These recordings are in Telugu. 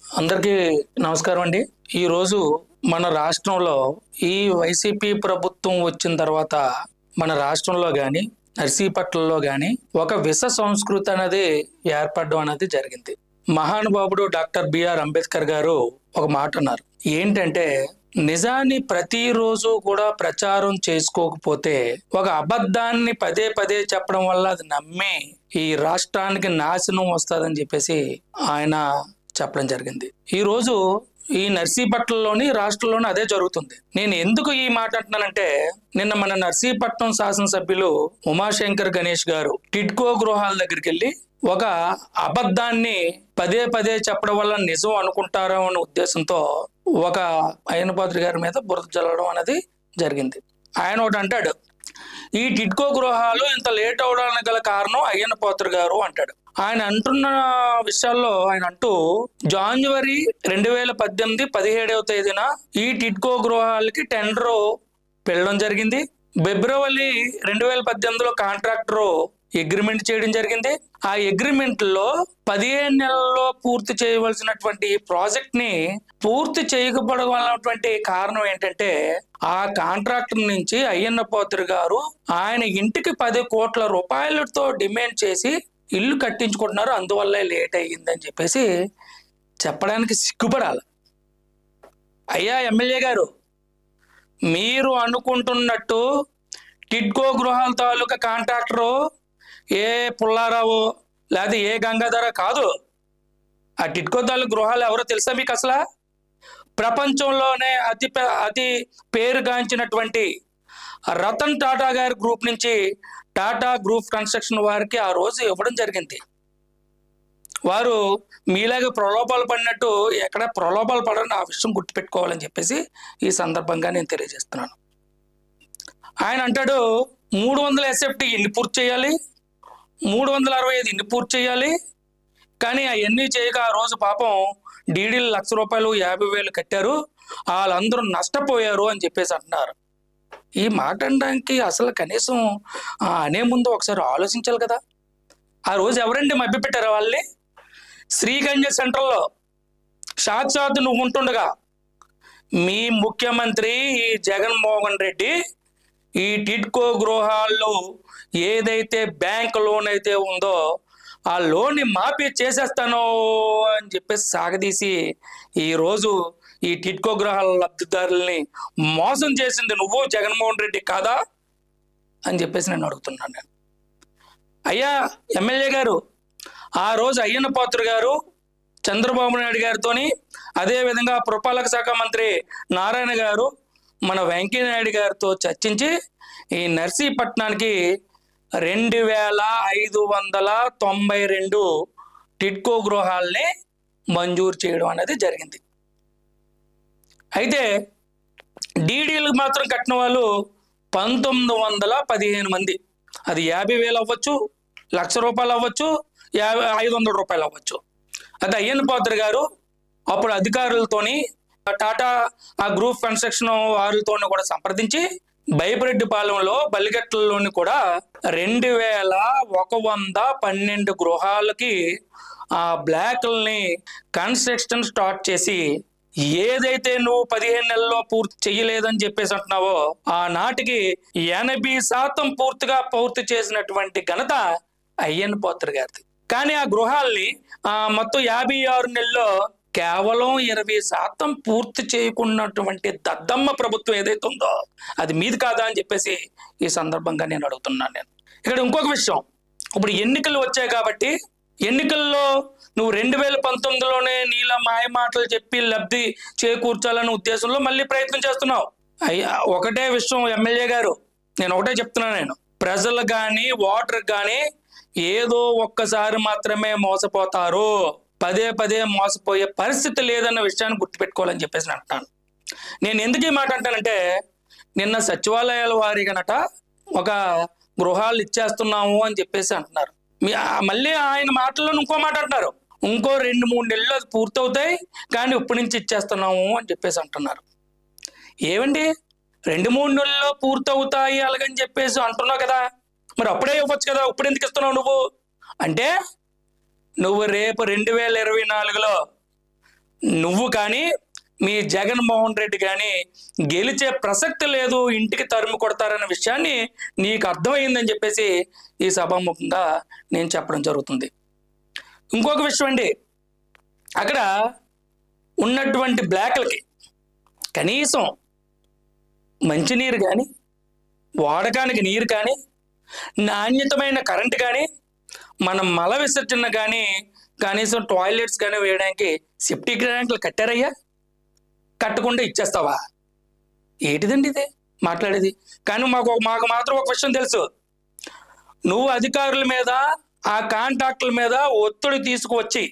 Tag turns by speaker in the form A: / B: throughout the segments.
A: అందరికీ నమస్కారం అండి. ఈరోజు మన రాష్ట్రంలో ఈ వైసీపీ ప్రభుత్వం వచ్చిన తర్వాత మన రాష్ట్రంలో కానీ నర్సీపట్నంలో కానీ ఒక విష సంస్కృతి అనేది ఏర్పడడం అనేది జరిగింది. మహానుభావుడు డాక్టర్ బిఆర్ అంబేద్కర్ గారు ఒక మాట అన్నారు. ఏంటంటే నిజాన్ని ప్రతిరోజు కూడా ప్రచారం చేసుకోకపోతే ఒక అబద్ధాన్ని పదే పదే చెప్పడం వల్ల అది నమ్మి ఈ రాష్ట్రానికి నాశనం వస్తుందని చెప్పేసి ఆయన చెప్పడం జరిగింది. ఈ రోజు ఈ నర్సీపట్నంలోని రాష్ట్రంలోని అదే జరుగుతుంది. నేను ఎందుకు ఈ మాట అంటున్నానంటే నిన్న మన నర్సీపట్నం శాసనసభ్యులు ఉమాశంకర్ గణేష్ గారు టిడ్కో గృహాల దగ్గరికి వెళ్ళి ఒక అబద్ధాన్ని పదే పదే చెప్పడం వల్ల నిజం అనుకుంటారా అనే ఉద్దేశంతో ఒక అయ్యన్న పాత్రి గారి మీద బురద జల్లడం అనేది జరిగింది. ఆయన ఒకటి అంటాడు, ఈ టిడ్కో గృహాలు ఇంత లేట్ అవడానికి గల కారణం అయ్యన్న పాత్రి గారు అంటాడు. ఆయన అంటున్న విషయాల్లో ఆయన అంటూ జనవరి 2018 17వ తేదీన ఈ టిడ్కో గృహాలకి టెండర్ పిలవడం జరిగింది. ఫిబ్రవరి 2018లో కాంట్రాక్టర్ అగ్రిమెంట్ చేయడం జరిగింది. ఆ అగ్రిమెంట్ లో 15 నెలల్లో పూర్తి చేయవలసినటువంటి ప్రాజెక్ట్ ని పూర్తి చేయకపోవడం కారణం ఏంటంటే ఆ కాంట్రాక్టర్ నుంచి అయ్యన్న పాత్రి గారు ఆయన ఇంటికి 10 కోట్ల రూపాయలతో డిమాండ్ చేసి ఇల్లు కట్టించుకుంటున్నారు, అందువల్ల లేట్ అయ్యిందని చెప్పేసి చెప్పడానికి సిగ్గుపడాలి. అయ్యా ఎమ్మెల్యే గారు, మీరు అనుకుంటున్నట్టు టిడ్కో గృహాల తాలూకా కాంట్రాక్టరు ఏ పుల్లారావు లేదా ఏ గంగాధర కాదు. ఆ టిడ్కో తాలూకా గృహాలు ఎవరో తెలుసా మీకు? అసలు ప్రపంచంలోనే అతి పేరుగాంచినటువంటి రతన్ టాటా గారి గ్రూప్ నుంచి టాటా గ్రూప్ కన్స్ట్రక్షన్ వారికి ఆ రోజు ఇవ్వడం జరిగింది. వారు మీలాగా ప్రలోభాలు పడినట్టు ఎక్కడ ప్రలోభాలు పడని ఆ విషయం గుర్తుపెట్టుకోవాలని చెప్పేసి ఈ సందర్భంగా నేను తెలియజేస్తున్నాను. ఆయన అంటాడు 300 SFT ఇన్ని పూర్తి చేయాలి, 365 ఇన్ని పూర్తి చేయాలి, కానీ అవన్నీ చేయక ఆ రోజు పాపం డీడీలు ₹1,00,000 50,000 కట్టారు, వాళ్ళందరూ నష్టపోయారు అని చెప్పేసి అంటున్నారు. ఈ మాట అనడానికి అసలు కనీసం అనే ముందు ఒకసారి ఆలోచించాలి కదా. ఆ రోజు ఎవరండి మభ్యపెట్టారు వాళ్ళని? శ్రీగంజ సెంటర్లో సాక్షాత్ నువ్వు ఉంటుండగా మీ ముఖ్యమంత్రి ఈ జగన్మోహన్ రెడ్డి ఈ టిడ్కో గృహాల్లో ఏదైతే బ్యాంక్ లోన్ అయితే ఉందో ఆ లోన్ని మాఫీ చేసేస్తాను అని చెప్పేసి సాగదీసి ఈరోజు ఈ టిడ్కో గృహాల లబ్ధిదారుల్ని మోసం చేసింది నువ్వు జగన్మోహన్ రెడ్డి కాదా అని చెప్పేసి నేను అడుగుతున్నాను. నేను అయ్యా ఎమ్మెల్యే గారు, ఆ రోజు అయ్యన్న పాత్రి గారు చంద్రబాబు నాయుడు గారితోని అదేవిధంగా పురపాలక శాఖ మంత్రి నారాయణ గారు మన వెంకయ్యనాయుడు గారితో చర్చించి ఈ నర్సీపట్నానికి 2,592 టిడ్కో గృహాల్ని మంజూరు చేయడం అనేది జరిగింది. అయితే డీడీలు మాత్రం కట్టిన వాళ్ళు 1915 మంది. అది 50,000 అవ్వచ్చు, ₹1,00,000 అవ్వచ్చు, 500 రూపాయలు అవ్వచ్చు. అది అయ్యన్న పాత్రి గారు అప్పుడు అధికారులతోని టాటా ఆ గ్రూప్ కన్స్ట్రక్షన్ వారితోని కూడా సంప్రదించి బైపరెడ్డిపాలెంలో బలిగట్లలోని కూడా 2,112 గృహాలకి ఆ బ్లాక్లని కన్స్ట్రక్షన్ స్టార్ట్ చేసి ఏదైతే నువ్వు 15 నెలల్లో పూర్తి చెయ్యలేదని చెప్పేసి అంటున్నావో ఆ నాటికి 80% పూర్తి చేసినటువంటి ఘనత అయ్యన్న పాత్రి గారిది. కానీ ఆ గృహాల్ని మొత్తం 56 నెలల్లో కేవలం 20% పూర్తి చేయకున్నటువంటి దద్దమ్మ ప్రభుత్వం ఏదైతే ఉందో అది మీది కాదా అని చెప్పేసి ఈ సందర్భంగా నేను అడుగుతున్నాను. నేను ఇక్కడ ఇంకొక విషయం, ఇప్పుడు ఎన్నికలు వచ్చాయి కాబట్టి ఎన్నికల్లో నువ్వు 2019లోనే నీలా మాయ మాటలు చెప్పి లబ్ధి చేకూర్చాలనే ఉద్దేశంలో మళ్ళీ ప్రయత్నం చేస్తున్నావు. ఒకటే విషయం ఎమ్మెల్యే గారు, నేను ఒకటే చెప్తున్నాను, నేను ప్రజలు కానీ ఓటర్ కానీ ఏదో ఒక్కసారి మాత్రమే మోసపోతారు, పదే పదే మోసపోయే పరిస్థితి లేదన్న విషయాన్ని గుర్తుపెట్టుకోవాలని చెప్పేసి అంటున్నాను. నేను ఎందుకు ఈ మాట అంటానంటే నిన్న సచివాలయాల వారి గనట ఒక గృహాలు ఇచ్చేస్తున్నాము అని చెప్పేసి అంటున్నారు. మళ్ళీ ఆయన మాటల్లో ఇంకో మాట అంటున్నారు, ఇంకో 2-3 నెలలు అది పూర్తవుతాయి కానీ ఇప్పటి నుంచి ఇచ్చేస్తున్నాము అని చెప్పేసి అంటున్నారు. ఏమండి 2-3 నెలల్లో పూర్తవుతాయి అలాగని చెప్పేసి అంటున్నావు కదా, మరి అప్పుడే ఇవ్వచ్చు కదా, ఇప్పుడు ఎందుకు ఇస్తున్నావు నువ్వు? అంటే నువ్వు రేపు 2024లో నువ్వు కానీ మీ జగన్మోహన్ రెడ్డి కానీ గెలిచే ప్రసక్తి లేదు, ఇంటికి తరుము కొడతారన్న విషయాన్ని నీకు అర్థమైందని చెప్పేసి ఈ సభాముఖంగా నేను చెప్పడం జరుగుతుంది. ఇంకొక విషయం అండి, అక్కడ ఉన్నటువంటి బ్లాక్లకి కనీసం మంచినీరు కానీ, వాడకానికి నీరు కానీ, నాణ్యతమైన కరెంటు కానీ, మనం మల విసర్జన కానీ, కనీసం టాయిలెట్స్ కానీ వేయడానికి సెప్టిక్ ట్యాంకులు కట్టారయ్యా? కట్టకుండా ఇచ్చేస్తావా? ఏంటిదండి ఇది మాట్లాడేది? కానీ మాకు మాత్రం ఒక విషయం తెలుసు, నువ్వు అధికారుల మీద, ఆ కాంట్రాక్టుల మీద ఒత్తిడి తీసుకువచ్చి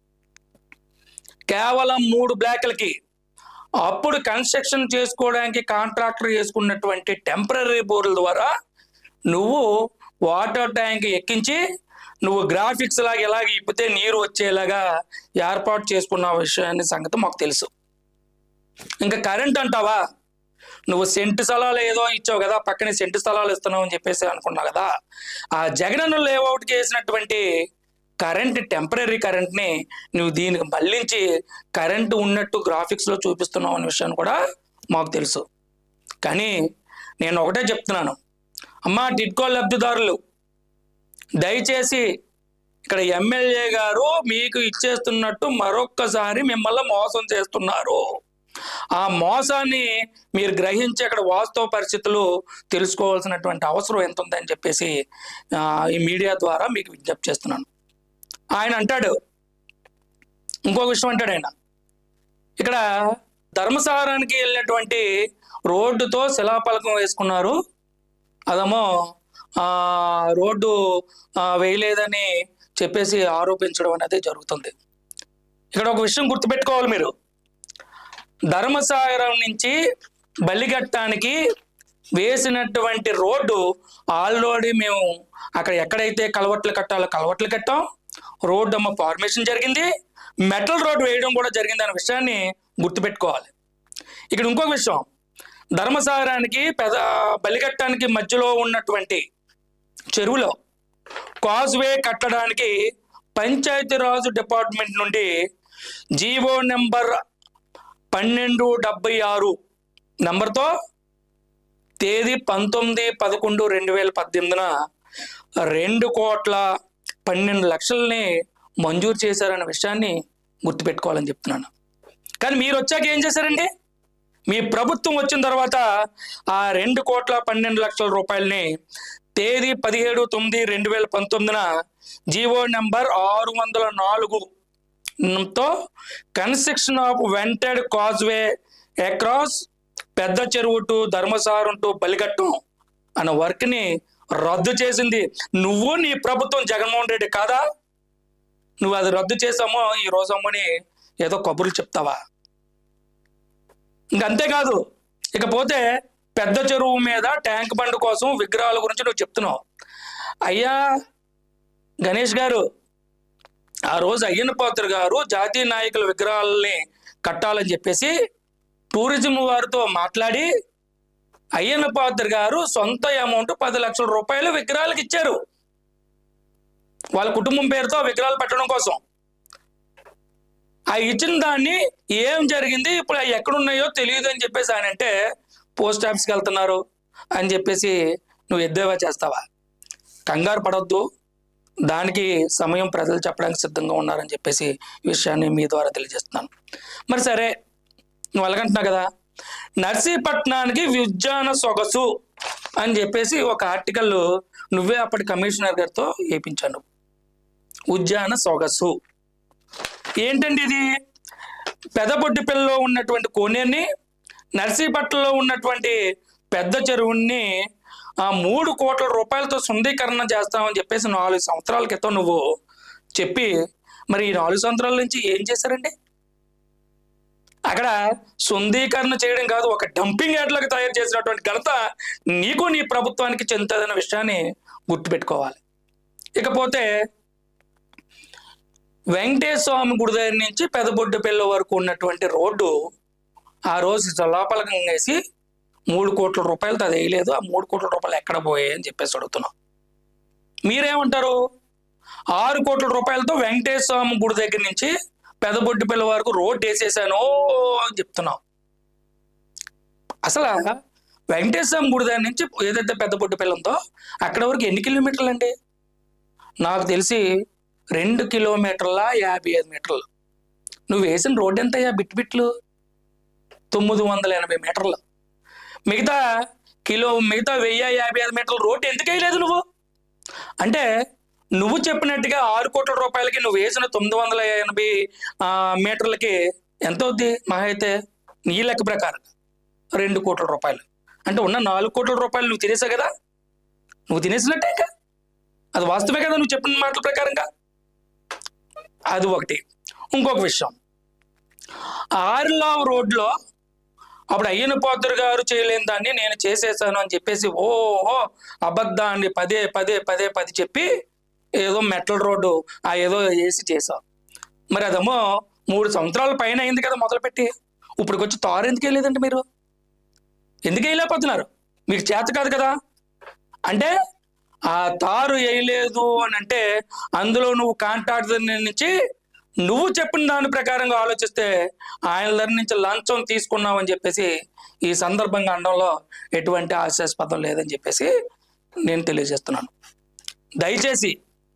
A: కేవలం 3 బ్లాక్లకి అప్పుడు కన్స్ట్రక్షన్ చేసుకోవడానికి కాంట్రాక్టర్ చేసుకున్నటువంటి టెంపరీ బోర్ల ద్వారా నువ్వు వాటర్ ట్యాంక్ ఎక్కించి నువ్వు గ్రాఫిక్స్ లాగా ఎలాగ ఇప్పితే నీరు వచ్చేలాగా ఏర్పాటు చేసుకున్న విషయాన్ని సంగతి మాకు తెలుసు. ఇంకా కరెంట్ అంటావా? నువ్వు సెంటు స్థలాలు ఏదో ఇచ్చావు కదా, పక్కనే సెంటు స్థలాలు ఇస్తున్నావు అని చెప్పేసి అనుకున్నావు కదా. ఆ జగనన్న లేఅవుట్కి వేసినటువంటి కరెంట్, టెంపరీ కరెంట్ని నువ్వు దీనికి మళ్ళించి కరెంటు ఉన్నట్టు గ్రాఫిక్స్లో చూపిస్తున్నావు అనే విషయాన్ని కూడా మాకు తెలుసు. కానీ నేను ఒకటే చెప్తున్నాను, అమ్మా టిడ్కో లబ్ధిదారులు, దయచేసి ఇక్కడ ఎమ్మెల్యే గారు మీకు ఇచ్చేస్తున్నట్టు మరొక్కసారి మిమ్మల్ని మోసం చేస్తున్నారు. ఆ మోసాన్ని మీరు గ్రహించి అక్కడ వాస్తవ పరిస్థితులు తెలుసుకోవాల్సినటువంటి అవసరం ఎంత ఉందని చెప్పేసి ఈ మీడియా ద్వారా మీకు విజ్ఞప్తి చేస్తున్నాను. ఆయన అంటాడు, ఇంకొక విషయం అంటాడు ఆయన, ఇక్కడ ధర్మసాగరానికి వెళ్ళినటువంటి రోడ్డుతో శిలాఫలకం వేసుకున్నారు, అదేమో రోడ్డు వేయలేదని చెప్పేసి ఆరోపించడం అనేది జరుగుతుంది. ఇక్కడ ఒక విషయం గుర్తుపెట్టుకోవాలి మీరు, ధర్మసాగరం నుంచి బల్లిగట్టానికి వేసినటువంటి రోడ్డు ఆల్రెడీ మేము అక్కడ ఎక్కడైతే కలవట్లు కట్టాలో కలవట్లు కట్టాం, రోడ్డు ఫార్మేషన్ జరిగింది, మెటల్ రోడ్ వేయడం కూడా జరిగింది అనే విషయాన్ని గుర్తుపెట్టుకోవాలి. ఇక్కడ ఇంకొక విషయం, ధర్మసాగరానికి బల్లిగట్టానికి మధ్యలో ఉన్నటువంటి చెరువులో కాజ్వే కట్టడానికి పంచాయతీరాజ్ డిపార్ట్మెంట్ నుండి జీవో నెంబర్ 1276 నంబర్తో తేదీ 19/11/2018 2,12,00,000 మంజూరు చేశారన్న విషయాన్ని గుర్తుపెట్టుకోవాలని చెప్తున్నాను. కానీ మీరు వచ్చాక ఏం చేశారండి? మీ ప్రభుత్వం వచ్చిన తర్వాత ఆ 2,12,00,000 రూపాయలని తేదీ 17/9/2019 జీవో నెంబర్ 604తో construction of vented causeway across పెద్ద చెరువు టు ధర్మసాగరం టు బలిగట్టం అన్న వర్క్ని రద్దు చేసింది. నువ్వు నీ ప్రభుత్వం జగన్మోహన్ రెడ్డి కాదా? నువ్వు అది రద్దు చేసామో ఈ రోజమ్మని ఏదో కబుర్లు చెప్తావా? ఇంకంతేకాదు, ఇకపోతే పెద్ద చెరువు మీద ట్యాంక్ బండ్ కోసం విగ్రహాల గురించి నువ్వు చెప్తున్నావు. అయ్యా గణేష్ గారు, ఆ రోజు అయ్యన్న పాత్ర గారు జాతీయ నాయకుల విగ్రహాలని కట్టాలని చెప్పేసి టూరిజం వారితో మాట్లాడి అయ్యన్న పాత్ర గారు సొంత అమౌంట్ 10 లక్షల రూపాయలు విగ్రహాలకు ఇచ్చారు, వాళ్ళ కుటుంబం పేరుతో విగ్రహాలు పెట్టడం కోసం. ఆ ఇచ్చిన దాన్ని ఏం జరిగింది, ఇప్పుడు అవి ఎక్కడున్నాయో తెలియదు అని చెప్పేసి ఆయన అంటే పోస్ట్ ఆఫీస్కి వెళ్తున్నారు అని చెప్పేసి నువ్వు ఎద్దేవా చేస్తావా? కంగారు పడొద్దు, దానికి సమయం ప్రజలు చెప్పడానికి సిద్ధంగా ఉన్నారని చెప్పేసి ఈ విషయాన్ని మీ ద్వారా తెలియజేస్తున్నాను. మరి సరే, నువ్వు అలాగంటున్నావు కదా, నర్సీపట్నానికి ఉద్యాన సొగసు అని చెప్పేసి ఒక ఆర్టికల్ నువ్వే అప్పటి కమిషనర్ గారితో వేయించాను. ఉద్యాన సొగసు ఏంటండి ఇది? పెదబొడ్డిపల్లిలో ఉన్నటువంటి కోనేరుని, నర్సీపట్నంలో ఉన్నటువంటి పెద్ద చెరువుని 3 కోట్ల రూపాయలతో శుద్ధీకరణ చేస్తామని చెప్పేసి 4 సంవత్సరాల క్రితం నువ్వు చెప్పి, మరి ఈ 4 సంవత్సరాల నుంచి ఏం చేశారండి? అక్కడ శుద్ధీకరణ చేయడం కాదు, ఒక డంపింగ్ యార్డ్లకు తయారు చేసినటువంటి ఘనత నీకు నీ ప్రభుత్వానికి చెందుతుందన్న విషయాన్ని గుర్తుపెట్టుకోవాలి. ఇకపోతే వెంకటేశ్వర స్వామి గుడి దగ్గర నుంచి పెదబొడ్డిపల్లి వరకు ఉన్నటువంటి రోడ్డు ఆ రోజు లోపలకం వేసి 3 కోట్ల రూపాయలతో అది వేయలేదు. ఆ 3 కోట్ల రూపాయలు ఎక్కడ పోయాయి అని చెప్పేసి అడుగుతున్నాం. మీరేమంటారు? 6 కోట్ల రూపాయలతో వెంకటేశ్వర స్వామి గుడి దగ్గర నుంచి పెదబొడ్డుపల్లి వరకు రోడ్డు వేసేసాను అని చెప్తున్నావు. అసలు వెంకటేశ్వర గుడి దగ్గర నుంచి ఏదైతే పెద్దబొడ్డుపల్లి ఉందో అక్కడ వరకు ఎన్ని కిలోమీటర్లు అండి? నాకు తెలిసి 2 కిలోమీటర్ల 55 మీటర్లు. నువ్వు వేసిన రోడ్డు ఎంతయ్యా? బిట్లు 980 మీటర్లు. మిగతా 1055 మీటర్ల రోడ్డు ఎందుకు వేయలేదు నువ్వు? అంటే నువ్వు చెప్పినట్టుగా 6 కోట్ల రూపాయలకి నువ్వు వేసిన 980 మీటర్లకి ఎంత అవుద్ది? మహా అయితే నీ లెక్క ప్రకారం 2 కోట్ల రూపాయలు. అంటే ఉన్న 4 కోట్ల రూపాయలు నువ్వు తినేసావు కదా, నువ్వు తినేసినట్టే. ఇంకా అది వాస్తవే కదా నువ్వు చెప్పిన మాటల ప్రకారంగా. అది ఒకటి. ఇంకొక విషయం, ఆర్లావ్ రోడ్లో అప్పుడు అయ్యన పాత్ర గారు చేయలేని దాన్ని నేను చేసేసాను అని చెప్పేసి ఓహో అబద్ధాన్ని పదే చెప్పి ఏదో మెటల్ రోడ్డు ఏదో వేసి చేసావు. మరి అదేమో 3 సంవత్సరాల పైన అయింది కదా మొదలుపెట్టి. ఇప్పటికి వచ్చి తారు ఎందుకు వేయలేదండి? మీరు ఎందుకు వేయలేకపోతున్నారు? మీకు చేత కాదు కదా. అంటే ఆ తారు వేయలేదు అని అంటే అందులో నువ్వు కాంట్రాక్టర్ నుంచి నువ్వు చెప్పిన దాని ప్రకారంగా ఆలోచిస్తే ఆయన దగ్గర నుంచి లంచం తీసుకున్నావు అని చెప్పేసి ఈ సందర్భంగా అనడంలో ఎటువంటి హాస్యాస్పదం లేదని చెప్పేసి నేను తెలియజేస్తున్నాను. దయచేసి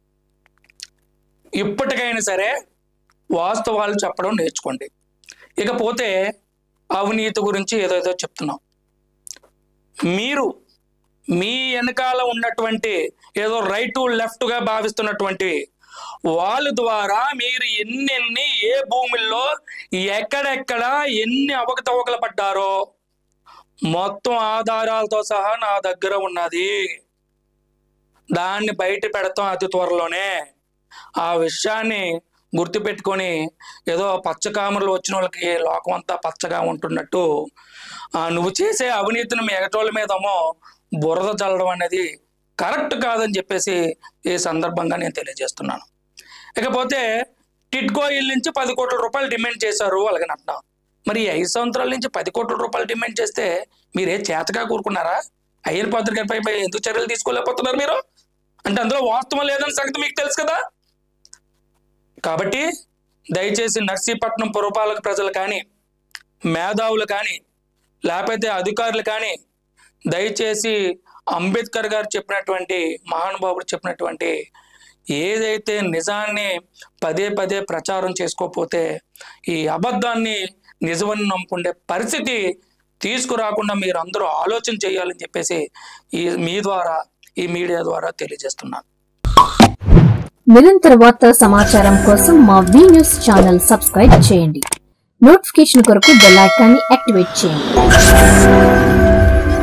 A: ఇప్పటికైనా సరే వాస్తవాలు చెప్పడం నేర్చుకోండి. ఇకపోతే అవినీతి గురించి ఏదైతే చెప్తున్నాం, మీరు మీ వెనకాల ఉన్నటువంటి ఏదో రైట్ లెఫ్ట్గా భావిస్తున్నటువంటి వాళ్ళ ద్వారా మీరు ఎన్ని ఏ భూముల్లో ఎక్కడెక్కడ ఎన్ని అవకతవకలు పడ్డారో మొత్తం ఆధారాలతో సహా నా దగ్గర ఉన్నది. దాన్ని బయట పెడతాం అతి త్వరలోనే. ఆ విషయాన్ని గుర్తుపెట్టుకొని ఏదో పచ్చకామర్లు వచ్చిన వాళ్ళకి లోకం అంతా పచ్చగా ఉంటున్నట్టు నువ్వు చేసే అవినీతిని ఎగటోళ్ళ మీదేమో బురద చల్లడం అనేది కరెక్ట్ కాదని చెప్పేసి ఈ సందర్భంగా నేను తెలియజేస్తున్నాను. ఇకపోతే టిడ్కో ఇల్ నుంచి 10 కోట్ల రూపాయలు డిమాండ్ చేశారు అలాగని అంటున్నాం. మరి 5 సంవత్సరాల నుంచి 10 కోట్ల రూపాయలు డిమాండ్ చేస్తే మీరే చేతగా కూరుకున్నారా? అయ్యన పాత్ర గారిపై ఎందుకు చర్యలు తీసుకోలేకపోతున్నారు మీరు? అంటే అందులో వాస్తవం లేదని సంగతి మీకు తెలుసు కదా. కాబట్టి దయచేసి నర్సీపట్నం పురపాలక ప్రజలు కానీ, మేధావులు కానీ, లేకపోతే అధికారులు కానీ దయచేసి అంబేద్కర్ గారు చెప్పినటువంటి, మహానుభావుడు చెప్పినటువంటి ఏదైతే నిజాన్ని పదే ప్రచారం చేసుకోకపోతే ఈ అబద్ధాన్ని నిజమని నమ్ముకునే పరిస్థితి తీసుకురాకుండా మీరు అందరూ ఆలోచన చేయాలని చెప్పేసి ఈ మీడియా ద్వారా తెలియజేస్తున్నాను.
B: నిరంతర వార్తా సమాచారం కోసం మా వి న్యూస్ ఛానల్ సబ్స్క్రైబ్ చేయండి. నోటిఫికేషన్ కొరకు బెల్ ఐకాన్ని యాక్టివేట్ చేయండి.